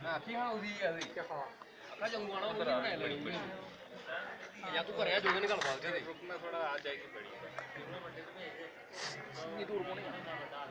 आखी हाँ उसी है क्या हाँ आखा जम्मू आना उधर आ लेनी या तू कर जो निकल भाग दे मैं थोड़ा आ जाएगी बड़ी ये दूर को नहीं